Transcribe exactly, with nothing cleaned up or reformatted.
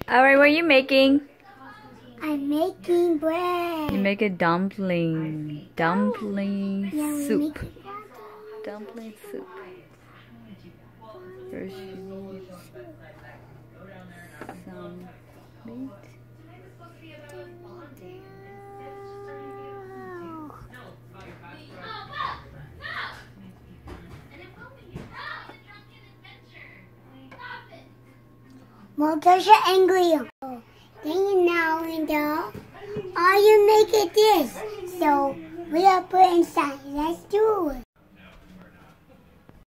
Alright, what are you making? I'm making bread. You make a dumpling. Dumpling Yeah, soup. Dumpling soup. First you need some meat. More because you're angry. Then you now and all, all you make it this. So we are put inside. Let's do it.